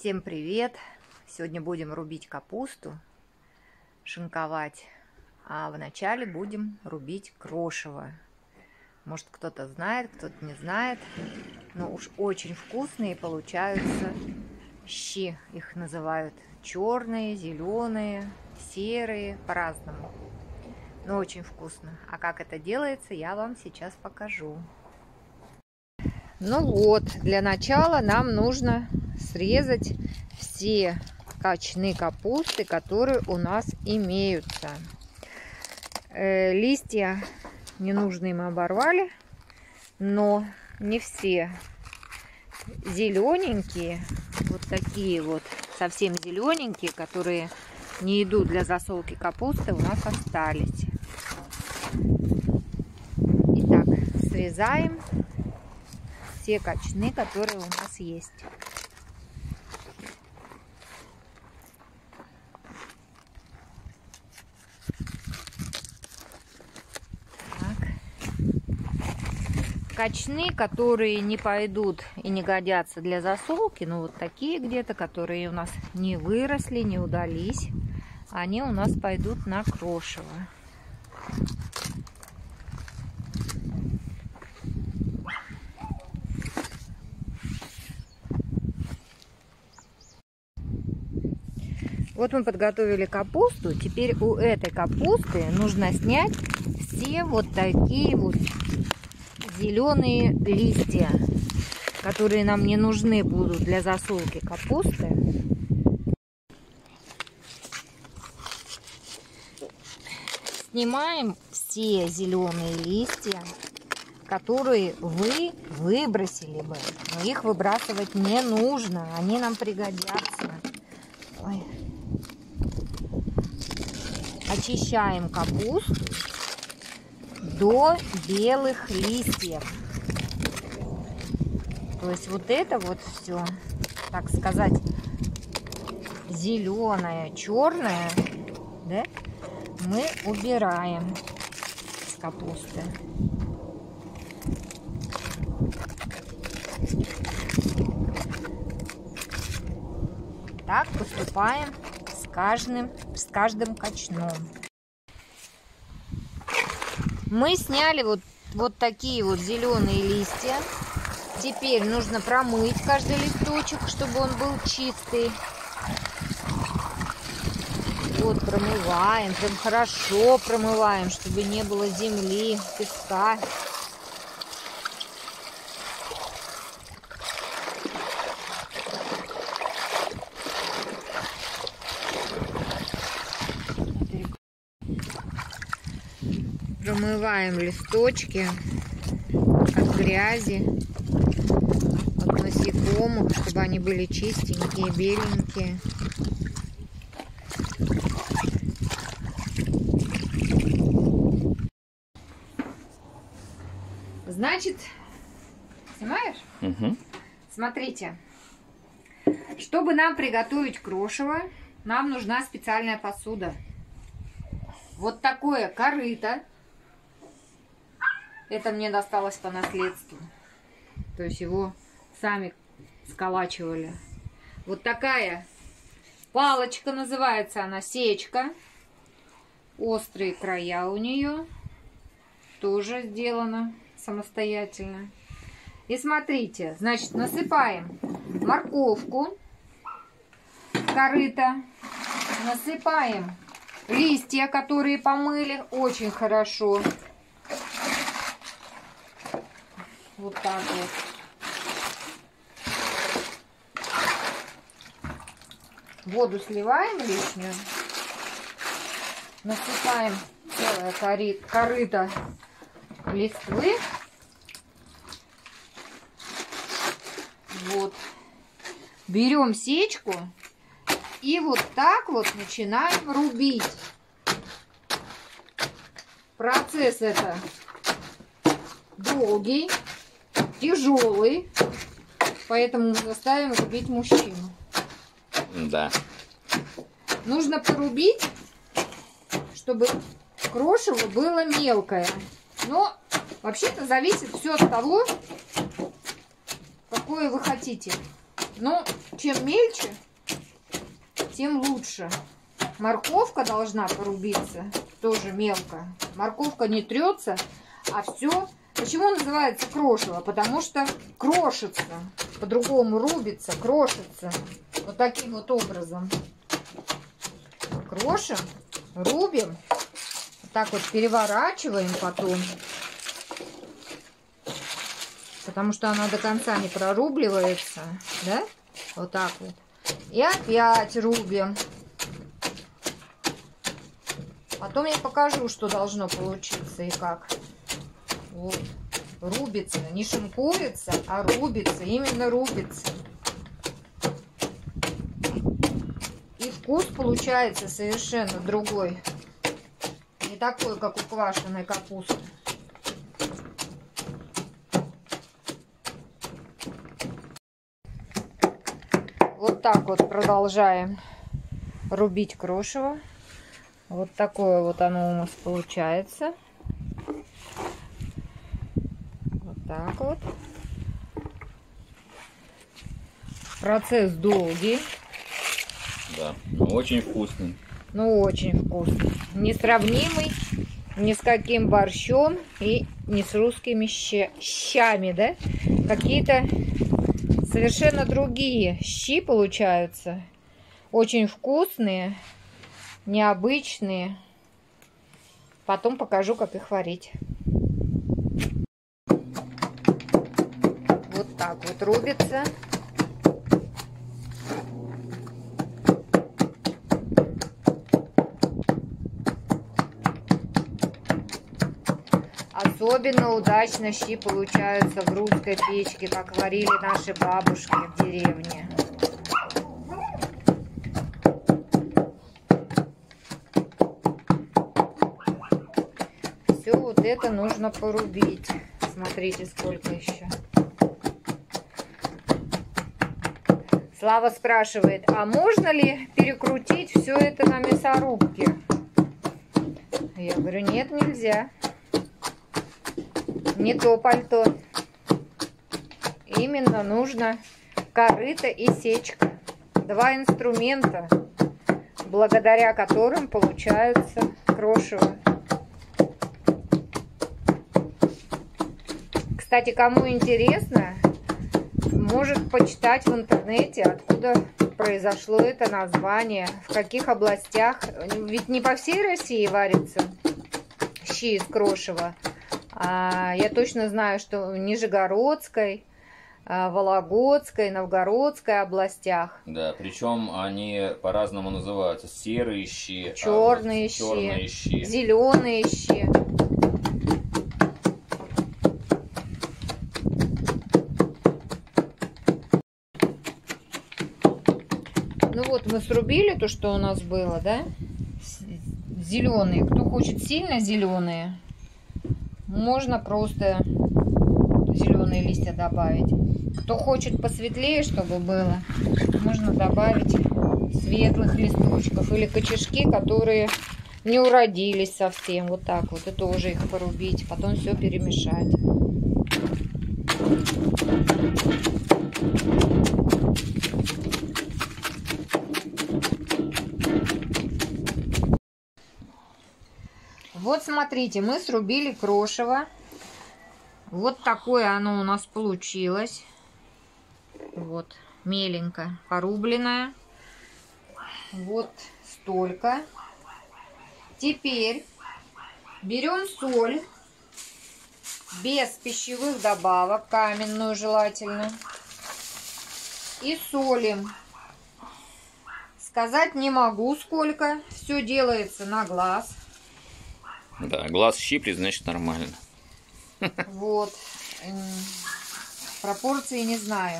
Всем привет! Сегодня будем рубить капусту, шинковать, а вначале будем рубить крошево. Может, кто-то знает, кто-то не знает, но уж очень вкусные получаются щи. Их называют черные, зеленые, серые, по-разному. Но очень вкусно. А как это делается, я вам сейчас покажу. Ну вот, для начала нам нужно срезать все качаны капусты, которые у нас имеются. Листья ненужные мы оборвали, но не все. Зелененькие, вот такие вот, совсем зелененькие, которые не идут для засолки капусты, у нас остались. Итак, срезаем все качаны, которые у нас есть. Так. Качаны, которые не пойдут и не годятся для засолки, ну вот такие где-то, которые у нас не выросли, не удались, они у нас пойдут на крошево. Вот мы подготовили капусту. Теперь у этой капусты нужно снять все вот такие вот зеленые листья, которые нам не нужны будут для засолки капусты. Снимаем все зеленые листья, которые вы выбросили бы. Но их выбрасывать не нужно, они нам пригодятся. Ой. Очищаем капусту до белых листьев. То есть вот это вот все, так сказать, зеленое, черное, да, мы убираем с капусты. Так поступаем с каждым качаном. Мы сняли вот такие вот зеленые листья. Теперь нужно промыть каждый листочек, чтобы он был чистый. Вот промываем, прям хорошо промываем, чтобы не было земли, песка. Промываем листочки от грязи, от насекомых, чтобы они были чистенькие, беленькие. Значит, снимаешь? Угу. Смотрите, чтобы нам приготовить крошево, нам нужна специальная посуда. Вот такое корыто. Это мне досталось по наследству. То есть его сами сколачивали. Вот такая палочка, называется она сечка. Острые края у нее. Тоже сделано самостоятельно. И смотрите, значит, насыпаем морковку в корыто. Насыпаем листья, которые помыли очень хорошо. Вот так вот. Воду сливаем лишнюю. Насыпаем целое корыто листвы. Вот. Берем сечку и вот так вот начинаем рубить. Процесс это долгий, тяжелый, поэтому мы заставим рубить мужчину. Да. Нужно порубить, чтобы крошево было мелкое. Но вообще-то зависит все от того, какое вы хотите. Ну, чем мельче, тем лучше. Морковка должна порубиться тоже мелко. Морковка не трется, а все. Почему называется крошево? Потому что крошится. По-другому рубится, крошится. Вот таким вот образом. Крошим, рубим. Вот так вот переворачиваем потом. Потому что она до конца не прорубливается. Да? Вот так вот. И опять рубим. Потом я покажу, что должно получиться и как. Вот. Рубится. Не шинкуется, а рубится. Именно рубится. И вкус получается совершенно другой. Не такой, как у квашеной капусты. Вот так вот продолжаем рубить крошево. Вот такое вот оно у нас получается. Вот так вот. Процесс долгий. Да, но очень вкусный. Ну, очень вкусный. Несравнимый ни с каким борщом и ни с русскими щами, да? Какие-то совершенно другие щи получаются. Очень вкусные, необычные. Потом покажу, как их варить. Вот так вот рубится. Особенно удачно щи получаются в русской печке, как варили наши бабушки в деревне. Все вот это нужно порубить. Смотрите, сколько еще. Слава спрашивает, а можно ли перекрутить все это на мясорубке? Я говорю, нет, нельзя. Не то пальто. Именно нужно корыто и сечка. Два инструмента, благодаря которым получается крошево. Кстати, кому интересно, может почитать в интернете, откуда произошло это название, в каких областях. Ведь не по всей России варятся щи из крошева. Я точно знаю, что в Нижегородской, Вологодской, Новгородской областях. Да, причем они по-разному называются. Серые щи, черные щи, зеленые щи. Ну вот мы срубили то, что у нас было, да? Зеленые. Кто хочет сильно зеленые, можно просто зеленые листья добавить. Кто хочет посветлее, чтобы было, можно добавить светлых листочков или кочешки, которые не уродились совсем. Вот так вот. И тоже их порубить. Потом все перемешать. Вот смотрите, мы срубили крошево. Вот такое оно у нас получилось. Вот, меленько порубленное. Вот столько. Теперь берем соль, без пищевых добавок, каменную желательно. И солим. Сказать не могу сколько. Все делается на глаз. Да, глаз щиплет, значит нормально. Вот. Пропорции не знаю.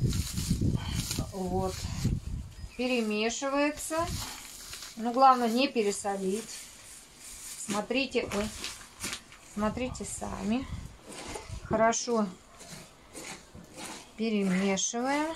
Вот. Перемешивается. Но главное не пересолить. Смотрите, ой, смотрите сами. Хорошо перемешиваем.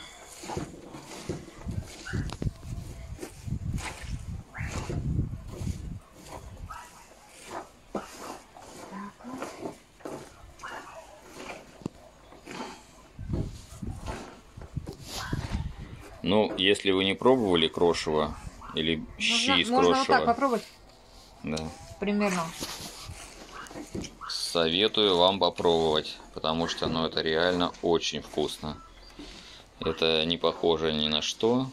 Ну, если вы не пробовали крошево или щи из можно вот так крошева, попробовать. да, Примерно. советую вам попробовать, потому что, ну, это реально очень вкусно. Это не похоже ни на что.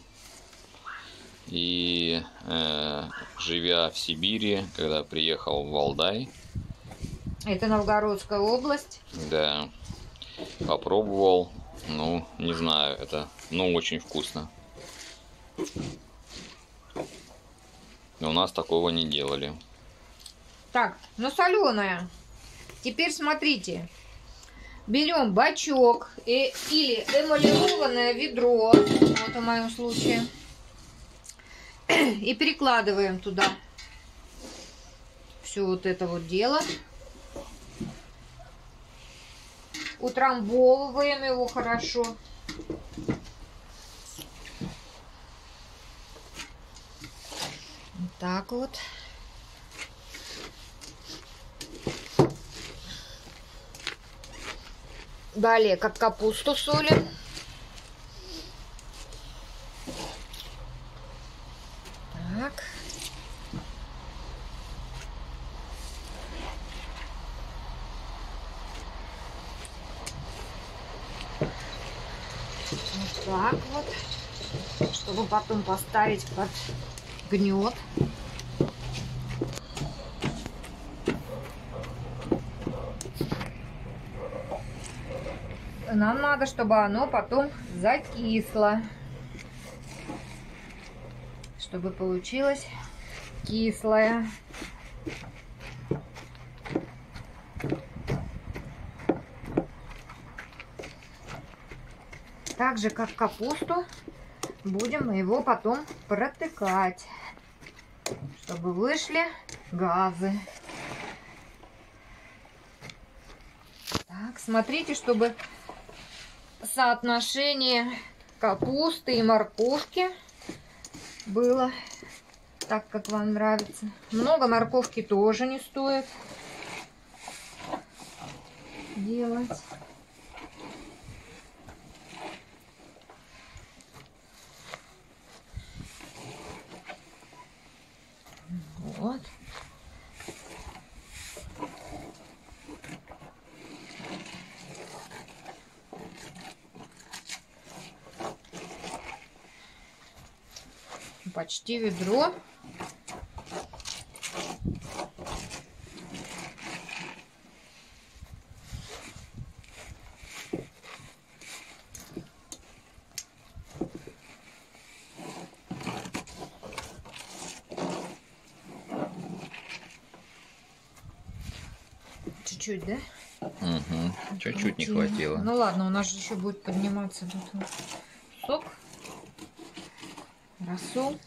И живя в Сибири, когда приехал в Валдай, Это Новгородская область. да, попробовал, ну, не знаю, это, ну, очень вкусно. У нас такого не делали. Так, ну соленая. Теперь смотрите. Берем бачок или эмалированное ведро, вот в моем случае, и перекладываем туда все вот это вот дело. Утрамбовываем его хорошо. Вот так вот. Далее, как капусту солим. Так. Вот так вот. Чтобы потом поставить под гнет. Нам надо, чтобы оно потом закисло. Чтобы получилось кислое. Так же, как капусту, будем его потом протыкать, чтобы вышли газы. Так, смотрите, чтобы соотношение капусты и морковки было так, как вам нравится. Много морковки тоже не стоит делать. Вот. Почти ведро. Чуть-чуть, да? Угу. Чуть-чуть не хватило. Ну ладно, у нас же еще будет подниматься тут вот сок, рассол.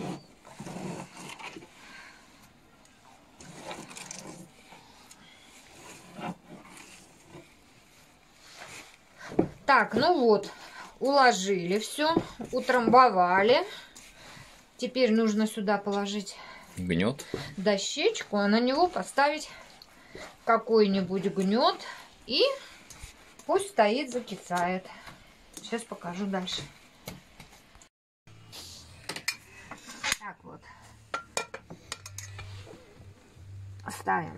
Так, ну вот, уложили все, утрамбовали. Теперь нужно сюда положить Гнет. дощечку, а на него поставить какой-нибудь гнет и пусть стоит, закисает. Сейчас покажу дальше. Так вот, ставим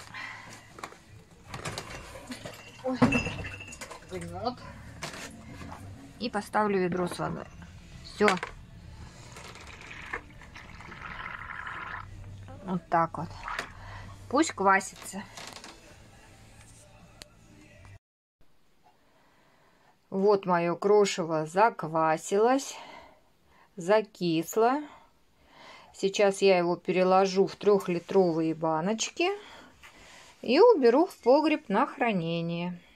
гнет и поставлю ведро с водой. Все. Вот так вот. Пусть квасится. Вот мое крошево заквасилось, закисло. Сейчас я его переложу в 3-литровые баночки и уберу в погреб на хранение.